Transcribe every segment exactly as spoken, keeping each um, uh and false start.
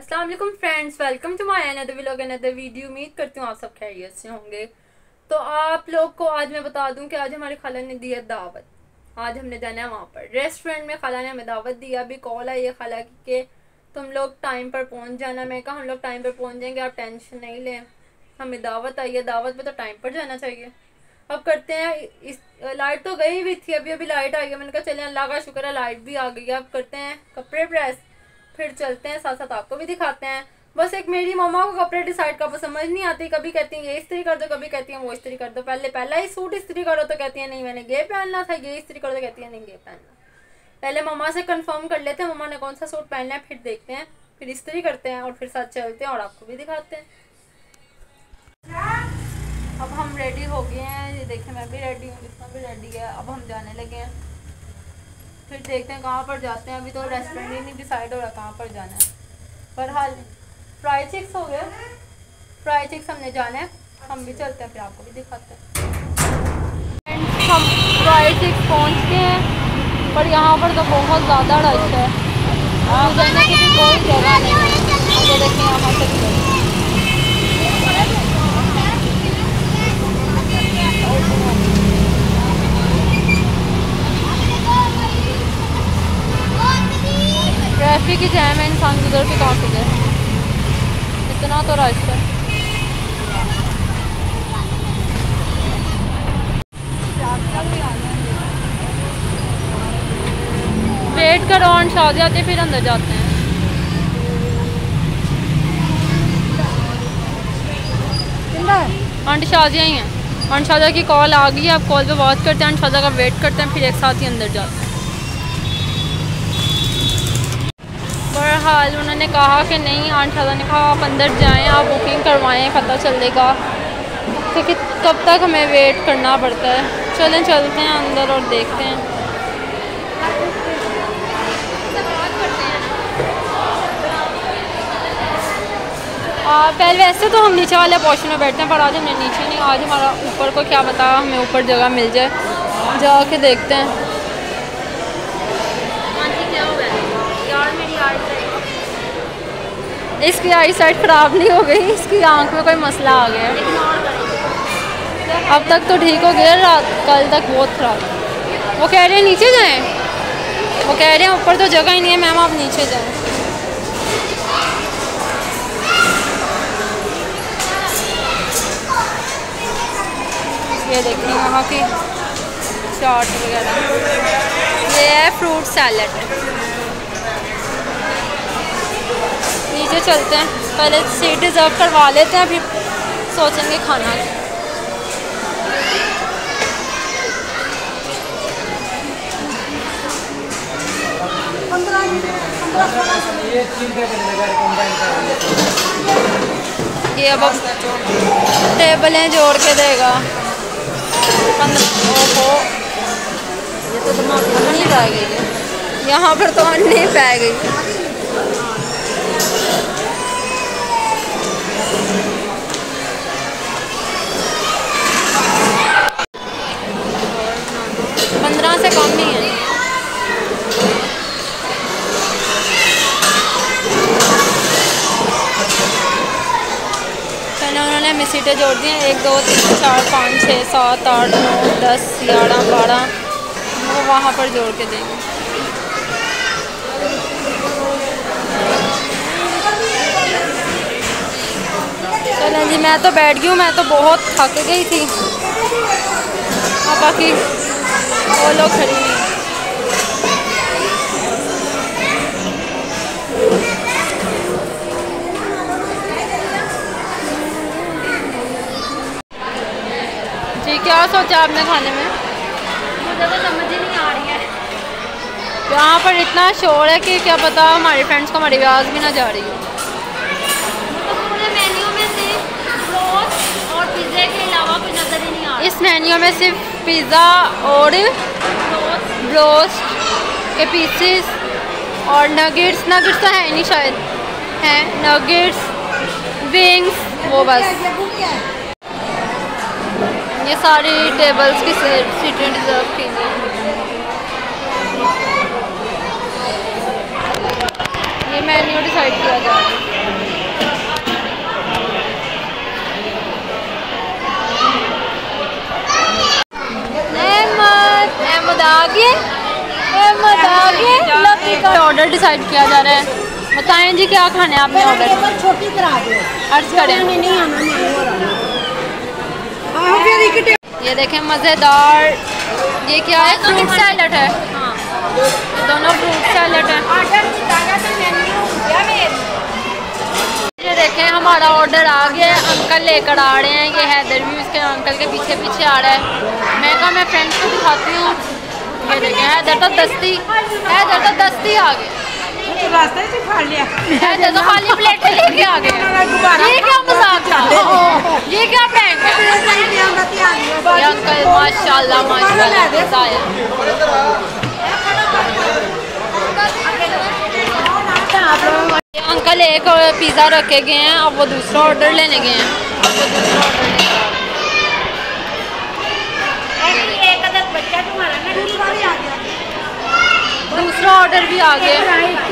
अस्सलाम वालेकुम friends, welcome to my another vlog another video. उम्मीद करती हूँ आप सब खैरियत से होंगे। तो आप लोग को आज मैं बता दूं कि आज हमारी खाला ने दी है दावत। आज हमने जाना है वहाँ पर रेस्टोरेंट में। खाला ने हमें दावत दी। अभी कॉल आई है खाला की कि तुम लोग टाइम पर पहुँच जाना। मैं कहा हम लोग टाइम पर पहुँच जाएंगे, आप टेंशन नहीं लें, हमें दावत आई है, दावत पर तो टाइम पर जाना चाहिए। अब करते हैं, इस लाइट तो गई हुई थी, अभी अभी लाइट आ गई। मैंने कहा चले अल्लाह का शुक्र है लाइट भी आ गई है। अब करते हैं कपड़े प्रेस, फिर चलते हैं, साथ साथ आपको भी दिखाते हैं। बस एक मेरी मम्मा को कपड़े डिसाइड का समझ नहीं आती, कभी कहती हैं ये इस्त्री कर दो, कभी कहती हैं वो इस्त्री कर दो। पहले पहला ही सूट इस्त्री करो तो कहती है नहीं मैंने ये पहनना था, ये इस्त्री करो तो कहती है नहीं ये पहनना। पहले मम्मा से कंफर्म कर लेते हैं मम्मा ने कौन सा सूट पहनना है, फिर देखते हैं, फिर इस्त्री करते हैं और फिर साथ चलते हैं और आपको भी दिखाते हैं। अब हम रेडी हो गए हैं, ये देखें मैं भी रेडी हूँ, जितना भी रेडी है। अब हम जाने लगे हैं, फिर देखते हैं कहाँ पर जाते हैं। अभी तो रेस्टोरेंट ही नहीं डिसाइड हो रहा कहाँ पर जाना है। पर हाल फ्राई चिक्स हो गए, फ्राई चिक्स हमने जाना है, हम भी चलते हैं, फिर आपको भी दिखाते हैं। हम फ्राई चिक्स पहुँच गए हैं, पर यहाँ पर तो बहुत ज़्यादा रश है, जाने की भी कोई जगह नहीं है। आगे देखें यहाँ से ट्रैफिक ही जैम है, इंसान उधर भी कहाँ से जाए, इतना तो रश है। वेट करो, आंट शादी आते फिर अंदर जाते हैं। आंटी शादियाँ ही हैं, आंट शादा की कॉल आ गई है, आप कॉल पे बात करते हैं, आंट शादा का वेट करते हैं, फिर एक साथ ही अंदर जाते हैं। बहरहाल उन्होंने कहा कि नहीं, आंट शादा ने कहा आप अंदर जाएं, आप बुकिंग करवाएं, पता चलेगा, क्योंकि कब तक हमें वेट करना पड़ता है। चलें चलते हैं अंदर और देखते हैं। आ, पहले वैसे तो हम नीचे वाले पोर्शन में बैठते हैं, पर आज हमने नीचे नहीं, आज हमारा ऊपर को क्या पता हमें ऊपर जगह मिल जाए, जाके देखते हैं। इसकी आई साइड ख़राब नहीं हो गई, इसकी आंख में कोई मसला आ गया। अब तक तो ठीक हो गया, रात कल तक बहुत ख़राब। वो कह रहे हैं नीचे जाएं, वो कह रहे हैं ऊपर तो जगह ही नहीं है मैम, आप नीचे जाएं। ये देखिए यहाँ की चाट वगैरह, ये है फ्रूट सैलड। नीचे चलते हैं, पहले सीट रिजर्व करवा लेते हैं, फिर सोचेंगे खाना। ये अब टेबलें जोड़ के देगा पंद्रह। ओहो, ये तो दिमाग नहीं पै गई, यहाँ पर तो नहीं पै गई। पंद्रह से कम ही है। पहले उन्होंने हमें सीटें जोड़ दी हैं, एक दो तीन चार पाँच छः सात आठ नौ दस ग्यारह बारह, वो वहाँ पर जोड़ के देंगे। चलें जी, मैं तो बैठ गई हूँ, मैं तो बहुत थक गई थी, बाकी वो लोग खड़ी नहीं। जी क्या सोचा आपने खाने में? मुझे तो समझ ही नहीं आ रही है, यहाँ पर इतना शोर है कि क्या पता हमारी फ्रेंड्स को हमारी आवाज़ भी ना जा रही हो। इस मेन्यू में सिर्फ पिज़्ज़ा और ब्रोस्ट के पीसेस और नगेट्स, नगेट्स तो है नहीं शायद, हैं नगेट्स, विंग्स, वो बस। ये सारी टेबल्स की सीटें रिजर्व कीजिए। ये मेन्यू डिसाइड किया जा रहा है। ऑर्डर डिसाइड किया जा रहा है। बताएं जी क्या खाने आपने ऑर्डर? छोटी करा दो, अर्ज करें। नहीं आना ये देखें मज़ेदार, ये क्या है? फ्रूट सैलड है। हाँ, दोनों फ्रूट सैलड है। ये देखें हमारा ऑर्डर आ गया है, अंकल लेकर आ रहे हैं। ये हैदर भी उसके अंकल के पीछे पीछे आ रहा है। मैं कहा मैं फ्रेंड्स को दिखाती हूँ। ये देखें हैदर तो दस्ती हैदर तो दस्ती आ गए। रास्ते से खा लिया, हैदर तो खाली प्लेट लेके आ गए। ये क्या मजाक था? ये क्या प्रैंक है? ये अंकल माशाल्लाह माशाल्लाह मजा आया। ये अंकल एक पिज़्ज़ा रखे गए हैं, अब वो दूसरा ऑर्डर लेने गए हैं। अब वो दूसरा ऑर्डर लेने दूसरा ऑर्डर भी आ गया।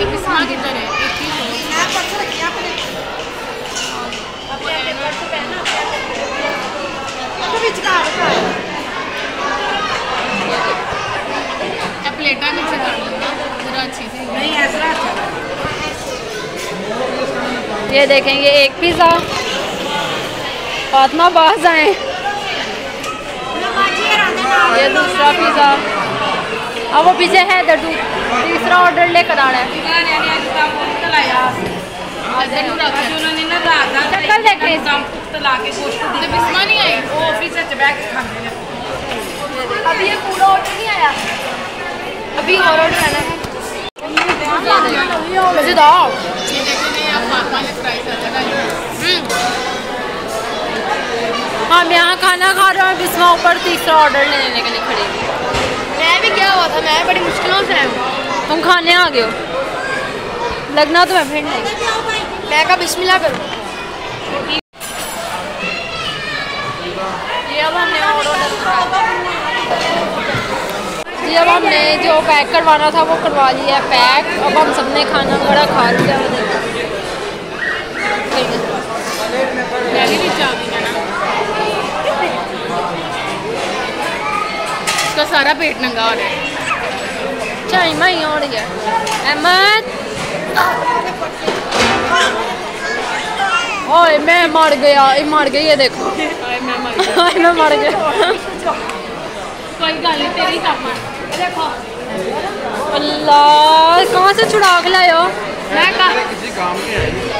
प्लेटा मिक्स कर लूँगा जरा अच्छी से। नहीं ऐसा अच्छा। ये देखेंगे एक पिज़्ज़ा। फातिमा बाज आए। ये दूसरा पिज़्ज़ा। अब वो पीछे है इधर तीसरा ऑर्डर लेकर आ रहा है। चक्कर देख रहे अभी ये पूरा ऑर्डर नहीं आया, अभी और ऑर्डर आना है। हम यहाँ खाना खा रहे हैं, बिस्मा ऊपर तीसरा ऑर्डर लेने के लिए खड़ी हुई। मैं भी क्या हुआ था, मैं बड़ी मुश्किलों से आया। तुम खाने आ गए हो, लगना तो मैं फिर नहीं। मैं कहा बिस्मिल्लाह करूँ। ये अब हमने ऑर्डर जी अब हमने जो पैक करवाना था वो करवा लिया है पैक। अब हम सबने खाना वगैरह खा लिया। इसका सारा पेट नंगा हो रहा है। चाय माई हो रही है। अहमद ओए मैं मर गया, ये मर गई। ये देखो मैं मर गया। कोई गल नहीं, तेरी काम देखो। अल्लाह कहाँ से छुड़ा के लाए हो? मैं किसी काम के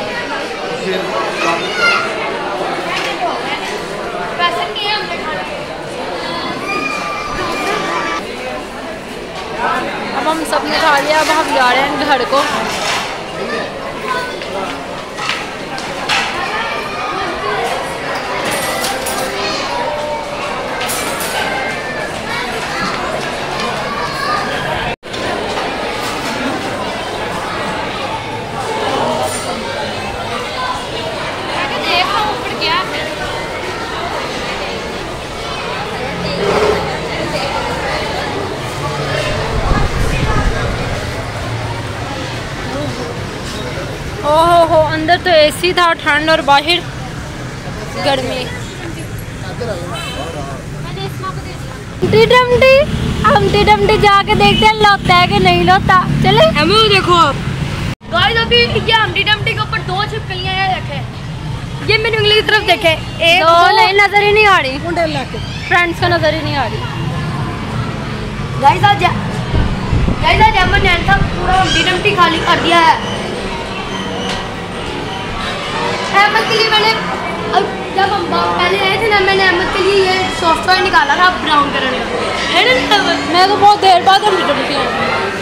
अब हम सब ने खा लिया। अब हम जा रहे हैं घर को। ओहो हो, अंदर तो एसी था, ठंड और बाहर गर्मी। हमटी डमटी हमटी डमटी जाके देखते हैं लोता है कि नहीं लोता। चले हमें देखो गाइस, अभी ये हमटी डमटी के ऊपर दो छिपकलियां हैं। देखे ये मेरी उंगली की तरफ देखे, एक दो नहीं नजर ही नहीं आ रही। फ्रेंड्स का नजर ही नहीं आ रही। गाइस आज गाइस आज हमने नैन का पूरा हमटी डमटी खाली कर दिया है। अहमद के लिए मैंने जब हम पहले आए थे ना, मैंने अहमद के लिए ये सॉफ्टवेयर निकाला था ब्राउन कलर का। मैं तो बहुत देर बाद हम डमटी आई।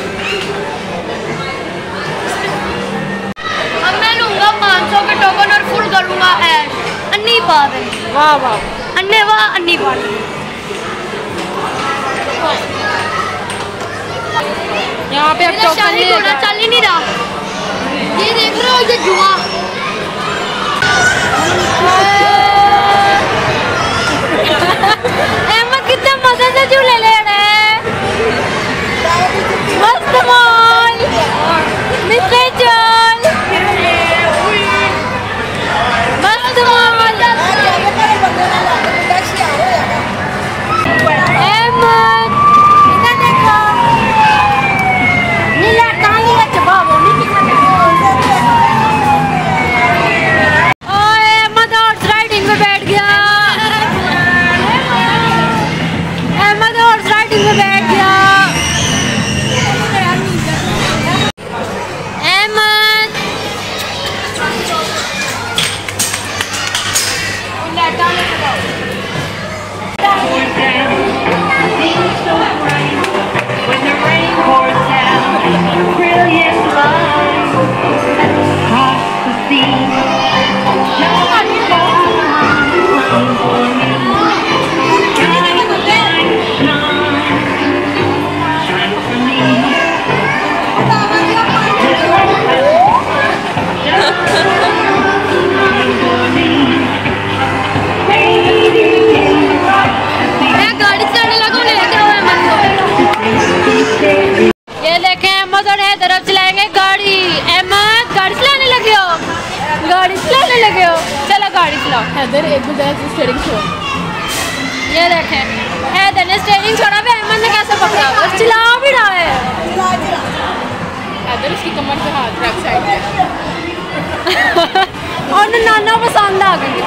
अब मैं लूँगा पाँच सौ के टोकन और फुल करूँगा ऐड। अन्नी पा देंगे। वाह वाह अन्ने वाह अन्नी पा देंगे। यहाँ पे अब टोकन नहीं होना चल ही नहीं रहा। ये देख रहे हो ये जुआ। अहमद कितने मजे से झूले ले रहे हैं। मस्त माल मिस्टर चल मस्त माल। अहमद इधर देखो नीला काली है जवाब गाड़ी चला। हैदर एक गुलजार स्टीयरिंग छोड़। ये देखें हैदर ने स्टीयरिंग छोड़ा भी अहमद ने कैसे पकड़ा, बस चला भी रहा है। हैदर उसकी कमर पे हाथ रख साइड में। और नाना पसंद आ गई।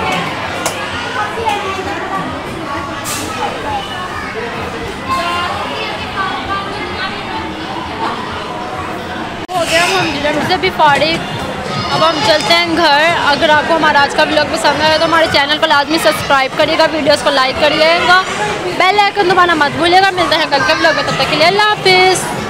हो गया हम डिनर से भी फारिग, अब हम चलते हैं घर। अगर आपको हमारा आज का व्लॉग पसंद आया तो हमारे चैनल को लाजमी सब्सक्राइब करिएगा, वीडियोस को लाइक करिएगा, बेल आइकन दबाना मत भूलिएगा। मिलते हैं कल के व्लॉग में, तब तक के लिए अल्लाह हाफिज़।